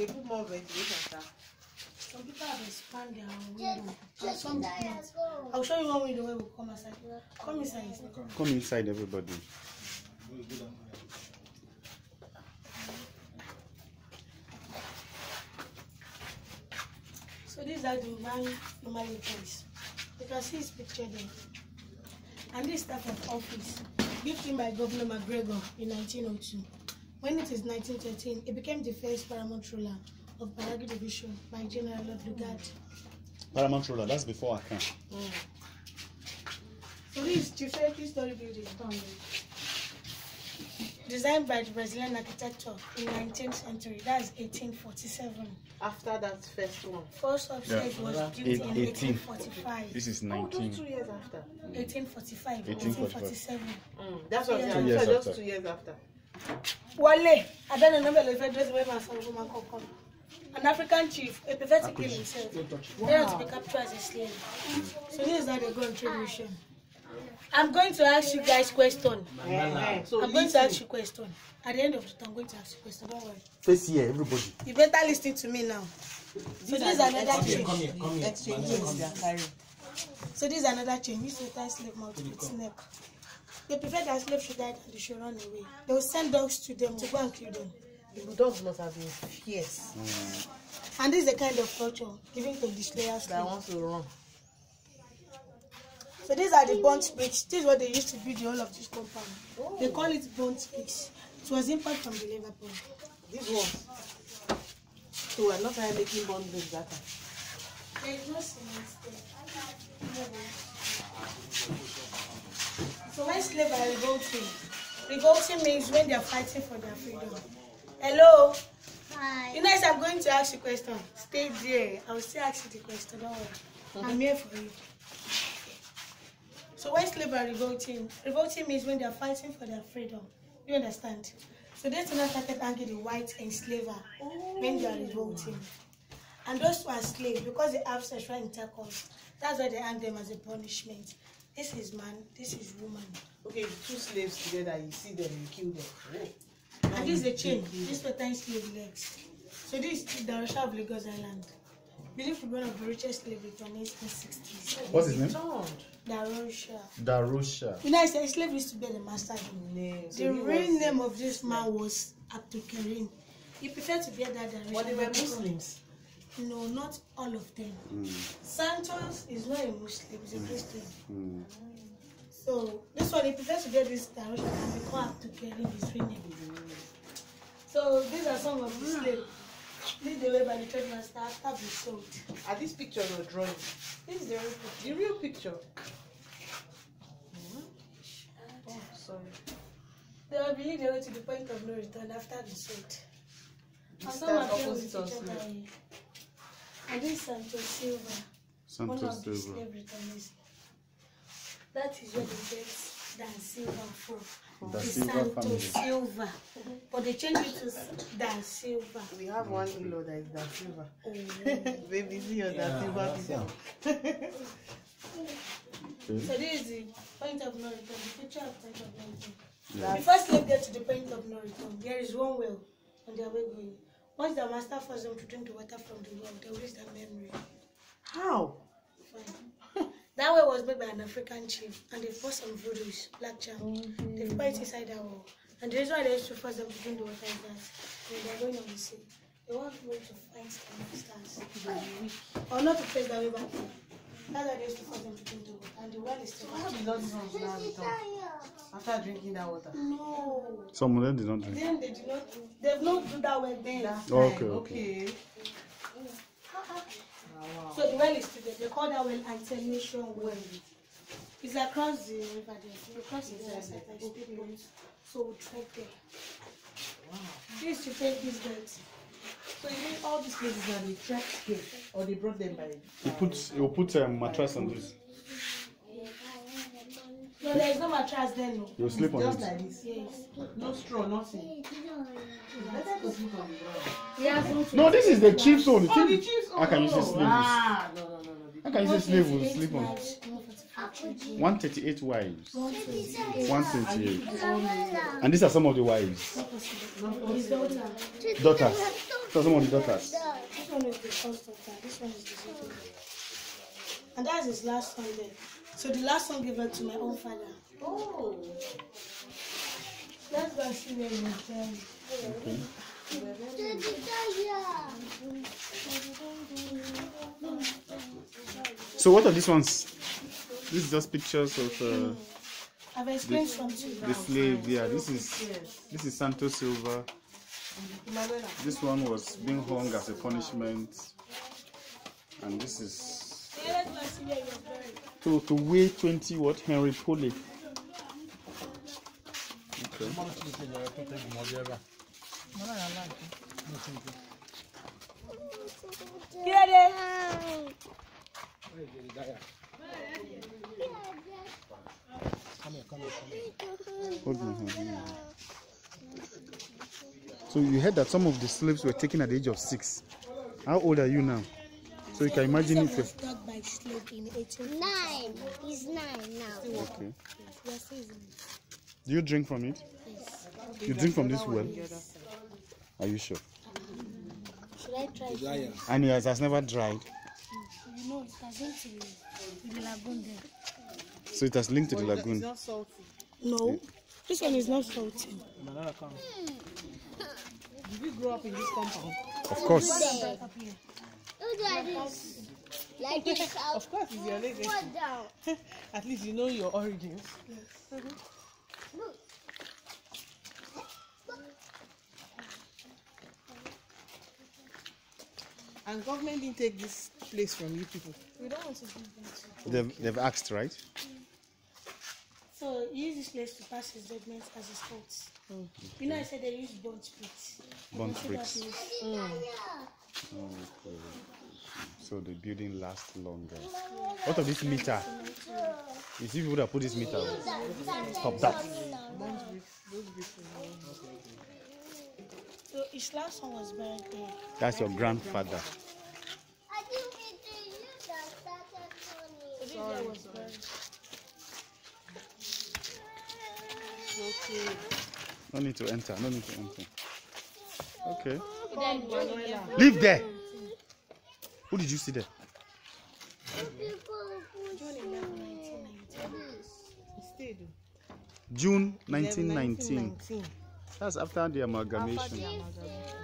They put more ventilation. Some people have expanded their window. And some not. I'll show you one window where we come inside. Come inside. Come inside, everybody. So these are the man normally place. You can see his picture there. And this type of office, given by Governor McGregor in 1902. When it is 1913, it became the first paramount ruler of Badagry Division by General Lord Lugard. Paramount ruler, that's before I came. So this is Chief Story Building, designed by the Brazilian architecture in 19th century. That's 1847. After that first one. First upstairs was built in 1845. This is 19. 2 years after. 1845, 1847. That's what Yeah. 2 years just after. 2 years after. Wale, I don't remember the address where my son come. An African chief, a preferred to kill himself. They had to be captured as a slave. So this is how they go on tribulation. I'm going to ask you guys question. So I'm going to ask you question. At the end of the time, I'm going to ask you question. Don't worry. Face here, everybody. You better listen to me now. So this is another change. exchanges they are carrying. So this is another change. This is a tie slave mouth with its neck. They prefer that slave should die and they should run away. They will send dogs to them to go and kill them. The dogs must have been fierce. And this is the kind of culture given to the slayers That wants to run. So these are the burnt bricks. This is what they used to build the whole of this compound. They call it burnt bricks. It was imported from the Liverpool. This one. So we're not trying making bond bricks that time. There is no cement there. So when slaves are revolting means when they are fighting for their freedom. Hello? Hi. You know, as I'm going to ask you a question, stay there. I will still ask you the question, don't worry. I'm here for you. So when slaves are revolting means when they are fighting for their freedom. You understand? So they started hanging the white enslaver when they are revolting. And those who are slaves, because they have sexual intercourse, that's why they hang them as a punishment. This is man, this is woman. Okay, 2 slaves together, you see them, you kill them. And this is the chain. This is 10 slave legs. So this is the Darusha of Lagos Island. Believed to be one of the richest slave returnees in the 1960s. What's his name? Darusha. Darusha. You know, I said slave used to be the master name. The real name of this man was Abdul Karim. He preferred to bear that Darusha. But they were Muslims. No, not all of them. Santos is not a Muslim, he's a Christian. So this one, he prefers to get this Darusha and become Abdul Karim, his real name. So these are some of the slaves. This is the way by the trade master after being sold. Are these pictures or drawing? This is the real picture. The real picture. Oh, sorry. They will believe they went to the point of no return after being sold. And some That's of them opposite will of teach slave. other. And this is Santos Silva, one of the slave returnees. That is where they get Dan Silva from. Da The Silva Santos family. Silva. But they changed it to Dan Silva. We have one in-law that is Da Silva. Oh. Baby, see your Da Silva picture. So this is the point of no return, the picture of point of no return. Yeah. Before slaves get to the point of no return, there is one well on their way going. Once the master forces them to drink the water from the well, they will lose their memory. How? Fine. That well was made by an African chief, and they put some voodoos, black charm. They put it inside that well. And the reason why they used to force them to drink the water is that when they're going on the sea, they want people to fight the masters. Or not to face their way back home. That's why they used to force them to drink the water. And the well is still How did not this one now return? After drinking that water? No. Some of them did not drink. Then they did not. They've not do that well then. That time. Okay. Wow. So the well is still there. They call that well Antenation Well. It's across the river there. Across the other side, I speak boat. So we trek there. Wow. This is to take this dirt. So you mean all these places are the trapped here, or they brought them by? You put mattress on this. No, there is no mattress there, no. You sleep on Just it. like this. Yes. No straw, nothing. Better to sleep on the ground. Yeah. No, this is the chief's own. Oh, the chief's own. How can you say slaves? Ah, no. How can you say slave will sleep on? 138 wives. 128. And these are some of the wives. His daughter. Daughters. So some of the daughters. This one is the first daughter. This one is the second daughter. And that's his last son there. So the last son gave birth to my own father. Oh. Let's go and see where he was born. So what are these ones? This is just pictures of I've explained something. the slave. Yeah, this is Santos Silva. This one was being hung as a punishment, and this is Let's go and see where he was born. to weigh 20 what Henry Pole. Okay. Hold my hand. So you heard that some of the slaves were taken at the age of 6. How old are you now? So you can imagine if was dug by slave in 18. 9. He's 9 now. okay. Yes, he's in. Do you drink from it? You drink from this well? Are you sure? Should I try it? And it has never dried. You know, it has been to the lagoon there. So it has linked to the It's lagoon. not salty. No, this one is not salty. Did you grow up in this compound? Of course. Up here. Look at this. Like this. Of course, it's your legacy. Put down. At least you know your origins. Look. And government didn't take this place from you people. We don't want to give them to. They've asked, right? So he used this place to pass his judgments as his courts. You know, I said they use bond bricks. Bond You can bricks. see that place. Okay. So the building lasts longer. What of this meter? You see people that put this meter. Stop that. So his last son was buried there. That's your grandfather. I think it's you that started So funny. this guy was buried. Okay. No need to enter. No need to enter. Okay. Then Live there. Who did you see there? June 11, 1990. It stayed. June 1919. 1919. That's after the amalgamation. After the amalgamation.